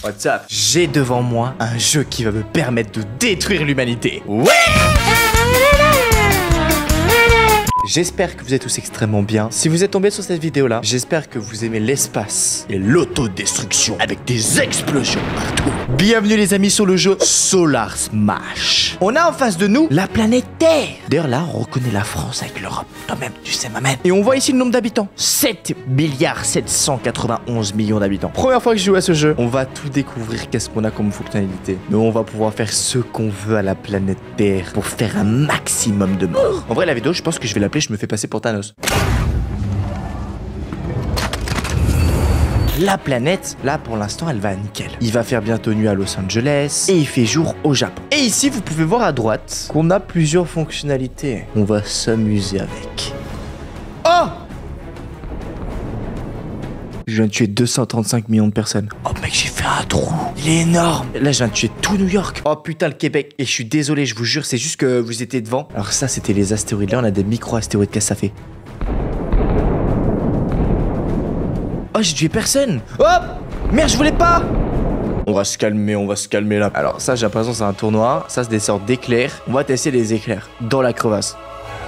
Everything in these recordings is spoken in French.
What's up? J'ai devant moi un jeu qui va me permettre de détruire l'humanité. Ouais! J'espère que vous êtes tous extrêmement bien. Si vous êtes tombé sur cette vidéo là, j'espère que vous aimez l'espace et l'autodestruction avec des explosions partout. Bienvenue les amis sur le jeu Solar Smash. On a en face de nous la planète Terre. D'ailleurs là on reconnaît la France avec l'Europe. Toi-même tu sais ma mère. Et on voit ici le nombre d'habitants. 7,791 milliards d'habitants. Première fois que je joue à ce jeu, on va tout découvrir qu'est-ce qu'on a comme fonctionnalité. Mais on va pouvoir faire ce qu'on veut à la planète Terre pour faire un maximum de morts. En vrai la vidéo je pense que je vais l'appeler Je me fais passer pour Thanos. La planète, là pour l'instant elle va nickel. Il va faire bientôt nuit à Los Angeles et il fait jour au Japon. Et ici vous pouvez voir à droite qu'on a plusieurs fonctionnalités. On va s'amuser avec. Oh! Je viens de tuer 235 millions de personnes. Oh mec j'ai fait un trou. Il est énorme. Là je viens de tuer tout New York. Oh putain le Québec. Et je suis désolé je vous jure c'est juste que vous étiez devant. Alors ça c'était les astéroïdes. Là on a des micro-astéroïdes. Qu'est-ce que ça fait? Oh j'ai tué personne. Oh merde je voulais pas. On va se calmer là. Alors ça j'ai l'impression c'est un tournoi. Ça c'est des sortes d'éclairs. On va tester les éclairs dans la crevasse.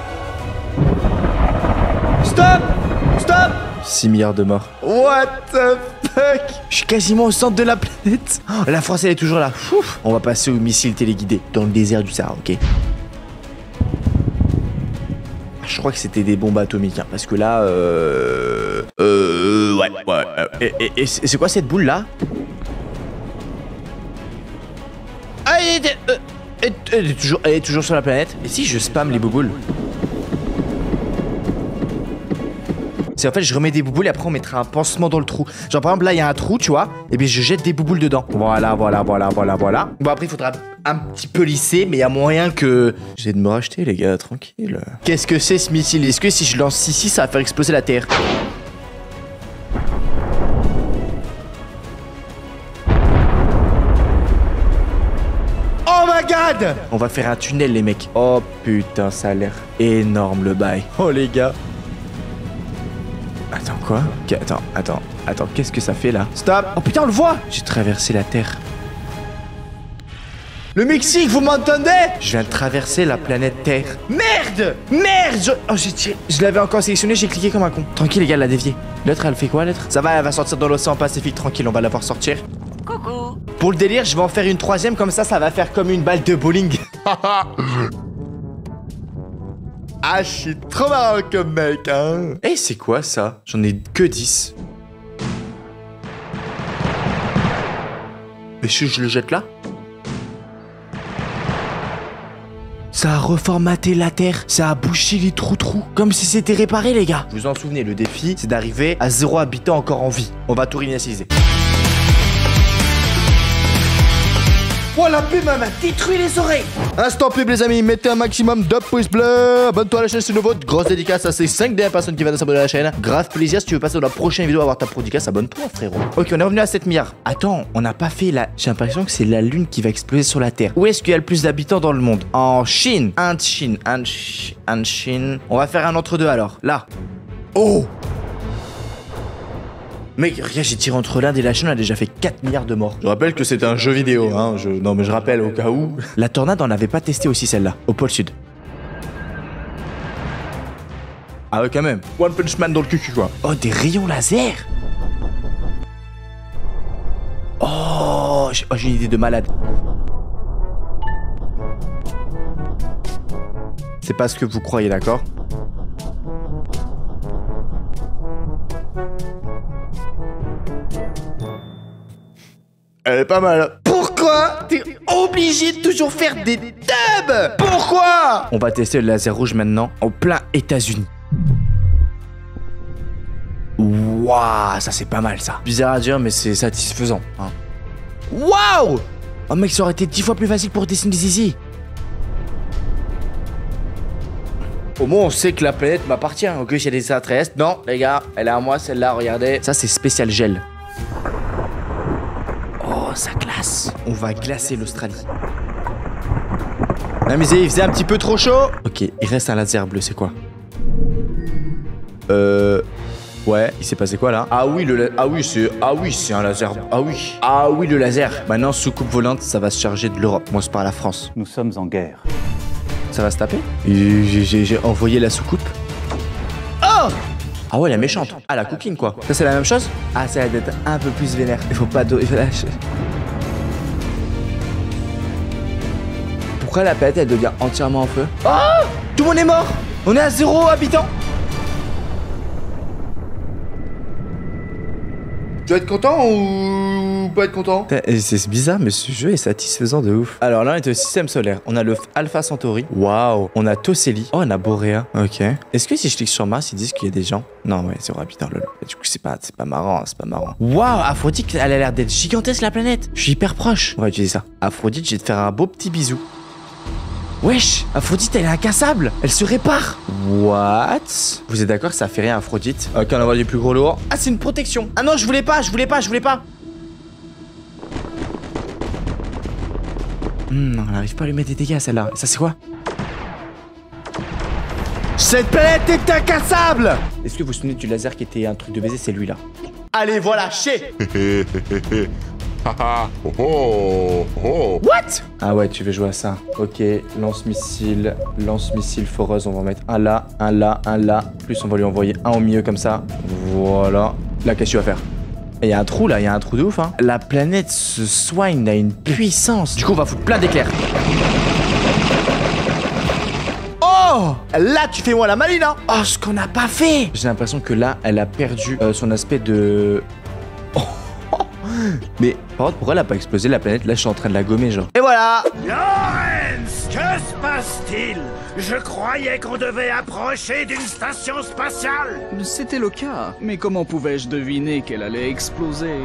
Stop! Stop! 6 milliards de morts. What the fuck? Je suis quasiment au centre de la planète. Oh, la France elle est toujours là. Ouf. On va passer au missile téléguidé dans le désert du Sahara, ok? Je crois que c'était des bombes atomiques, hein, parce que là, ouais. Et c'est quoi cette boule là? Ah, elle est toujours sur la planète. Et si je spam les bouboules? C'est en fait je remets des bouboules et après on mettra un pansement dans le trou. Genre par exemple là il y a un trou tu vois. Et bien je jette des bouboules dedans. Voilà. Bon après il faudra un petit peu lisser. Mais il y a moyen que... J'ai de me racheter les gars, tranquille. Qu'est-ce que c'est ce missile? Est-ce que si je lance ici ça va faire exploser la Terre? Oh my god! On va faire un tunnel les mecs. Oh putain ça a l'air énorme le bail. Oh les gars. Attends quoi? Ok, attends, qu'est-ce que ça fait là? Stop! Oh putain on le voit! J'ai traversé la Terre. Le Mexique, vous m'entendez? Je viens de traverser la planète Terre. Merde! Oh j'ai tiré. Je l'avais encore sélectionné, j'ai cliqué comme un con. Tranquille les gars, elle l'a dévié. L'autre elle fait quoi l'autre? Ça va, elle va sortir dans l'océan Pacifique, tranquille, on va la voir sortir. Coucou! Pour le délire, je vais en faire une troisième, comme ça va faire comme une balle de bowling. Ah, je suis trop marrant comme mec, hein. Eh, c'est quoi ça? J'en ai que 10. Mais si je le jette là? Ça a reformaté la Terre. Ça a bouché les trous. Comme si c'était réparé, les gars. Vous vous en souvenez, le défi, c'est d'arriver à 0 habitant encore en vie. On va tout réinitialiser. Oh la pub m'a détruit les oreilles. Instant pub les amis, mettez un maximum de pouces bleus. Abonne-toi à la chaîne si c'est nouveau. Grosse dédicace à ces 5 dernières personnes qui viennent de s'abonner à la chaîne. Grave plaisir, si tu veux passer dans la prochaine vidéo à voir ta dédicace, abonne-toi frérot. Ok on est revenu à 7 milliards. Attends, on n'a pas fait la... J'ai l'impression que c'est la lune qui va exploser sur la Terre. Où est-ce qu'il y a le plus d'habitants dans le monde? En Chine. En Chine. On va faire un entre-deux alors. Là. Oh. Mec, regarde, j'ai tiré entre l'Inde et la Chine, on a déjà fait 4 milliards de morts. Je rappelle que c'était un jeu vidéo, hein. Non, mais je rappelle au cas où. La tornade, on n'avait pas testé aussi celle-là, au pôle sud. Ah ouais, quand même. One Punch Man dans le cul, quoi. Oh, des rayons laser. Oh, j'ai une idée de malade. C'est pas ce que vous croyez, d'accord? Elle est pas mal. Pourquoi t'es obligé de toujours faire des dubs? Pourquoi? On va tester le laser rouge maintenant en plein États-Unis. Waouh, ça c'est pas mal ça. Bizarre à dire mais c'est satisfaisant. Hein. Waouh! Oh mec, ça aurait été 10 fois plus facile pour dessiner Zizi. Au moins on sait que la planète m'appartient. Ok, s'il y a des extraterrestres. Non les gars, elle est à moi celle-là, regardez. Ça c'est spécial gel. Oh, ça glace. On va glacer l'Australie. Amusez, il faisait un petit peu trop chaud. Ok, il reste un laser bleu, c'est quoi? Ouais. Il s'est passé quoi là? Ah oui, c'est un laser. Ah oui, le laser. Maintenant, soucoupe volante, ça va se charger de l'Europe. Moi, c'est par la France. Nous sommes en guerre. Ça va se taper? J'ai envoyé la soucoupe. Oh! Ah ouais, la méchante. Ah, la cooking quoi. Ça, c'est la même chose? Ah, ça va être un peu plus vénère. Il faut pas de... Pourquoi la planète, elle devient entièrement en feu? Oh! Tout le monde est mort! On est à 0 habitants! Tu vas être content ou pas être content? C'est bizarre, mais ce jeu est satisfaisant de ouf. Alors là, on est au système solaire. On a le Alpha Centauri. Waouh. On a Toselli. Oh, on a Borea. Ok. Est-ce que si je clique sur Mars, ils disent qu'il y a des gens? Non, ouais, 0 habitants, lol. Du coup, c'est pas marrant, c'est pas marrant. Waouh, Aphrodite, elle a l'air d'être gigantesque, la planète. Je suis hyper proche. On va utiliser ça. Aphrodite, je vais te faire un beau petit bisou. Wesh, Aphrodite, elle est incassable. Elle se répare. What? Vous êtes d'accord que ça fait rien, Aphrodite? Ok, on envoie du plus gros lourd. Ah, c'est une protection. Ah non, je voulais pas. Non, on n'arrive pas à lui mettre des dégâts, celle-là. Ça, c'est quoi? Cette planète est incassable. Est-ce que vous vous souvenez du laser qui était un truc de baiser? C'est lui, là. Allez, voilà, chier. What? Ah ouais, tu veux jouer à ça. Ok, lance-missile foreuse. On va en mettre un là, un là, un là. Plus on va lui envoyer un au milieu comme ça. Voilà. Là, qu'est-ce que tu vas faire? Il y a un trou là, il y a un trou de ouf hein. La planète se soigne à une puissance. Du coup, on va foutre plein d'éclairs. Oh! Là, tu fais moi la maline hein. Oh, ce qu'on n'a pas fait. J'ai l'impression que là, elle a perdu son aspect de... Mais par contre, pourquoi elle a pas explosé la planète? Là, je suis en train de la gommer, genre. Et voilà! Lorenz, que se passe-t-il? Je croyais qu'on devait approcher d'une station spatiale. C'était le cas, mais comment pouvais-je deviner qu'elle allait exploser?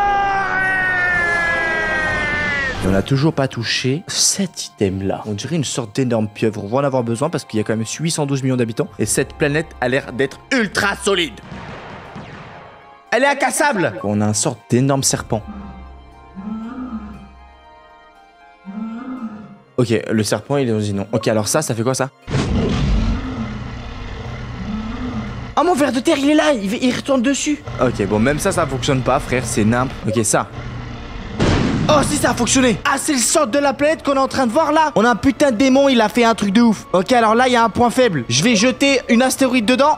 Et on n'a toujours pas touché cet item-là. On dirait une sorte d'énorme pieuvre. On va en avoir besoin parce qu'il y a quand même 812 millions d'habitants. Et cette planète a l'air d'être ultra solide. Elle est incassable. On a une sorte d'énorme serpent. Ok, le serpent, il est dans une non. Ok, alors ça fait quoi, ça? Oh, mon ver de terre, il est là. Il retourne dessus. Ok, bon, même ça fonctionne pas, frère. C'est nimp. Ok, ça. Oh, si, ça a fonctionné. Ah, c'est le centre de la planète qu'on est en train de voir, là. On a un putain de démon, il a fait un truc de ouf. Ok, alors là, il y a un point faible. Je vais jeter une astéroïde dedans.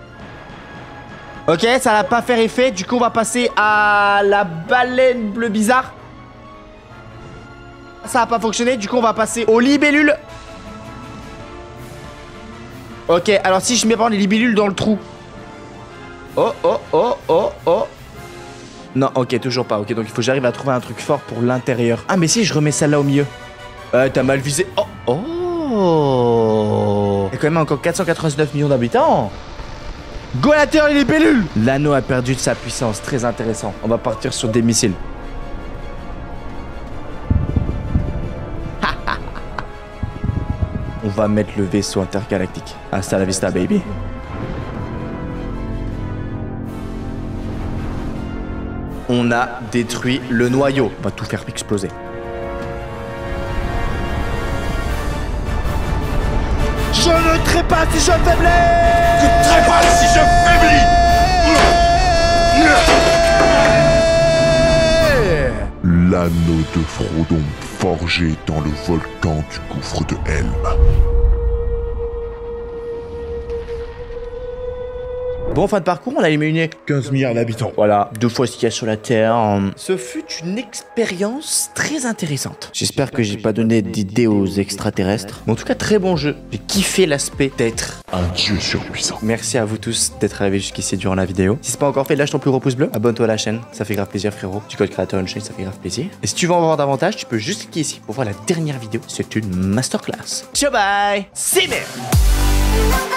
Ok, ça n'a pas fait effet. Du coup, on va passer à la baleine bleue bizarre. Ça n'a pas fonctionné. Du coup, on va passer aux libellules. Ok, alors si je mets par les libellules dans le trou. Oh. Non, ok, toujours pas. Ok, donc il faut que j'arrive à trouver un truc fort pour l'intérieur. Ah, mais si je remets celle-là au milieu. T'as mal visé. Oh. Il y a quand même encore 499 millions d'habitants. Go à l'intérieur, les libellules. L'anneau a perdu de sa puissance, très intéressant. On va partir sur des missiles. On va mettre le vaisseau intergalactique. Hasta la vista, baby. On a détruit le noyau. On va tout faire exploser. Je ne trépasse si je faiblis. Tu trépasses si je faiblis. L'anneau de Frodon forgé dans le volcan du gouffre de Helm. Bon, fin de parcours, on a éliminé 15 milliards d'habitants. voilà, 2 fois ce qu'il y a sur la Terre. Ce fut une expérience très intéressante. J'espère que j'ai pas donné d'idées aux extraterrestres. Mais en tout cas, très bon jeu. J'ai kiffé l'aspect d'être Un dieu surpuissant. Merci à vous tous d'être arrivés jusqu'ici durant la vidéo. Si c'est pas encore fait, lâche ton plus gros pouce bleu. Abonne-toi à la chaîne, ça fait grave plaisir, frérot. Du code créateur Unchained, ça fait grave plaisir. Et si tu veux en voir davantage, tu peux juste cliquer ici pour voir la dernière vidéo. C'est une masterclass. Ciao, bye. C'est bien.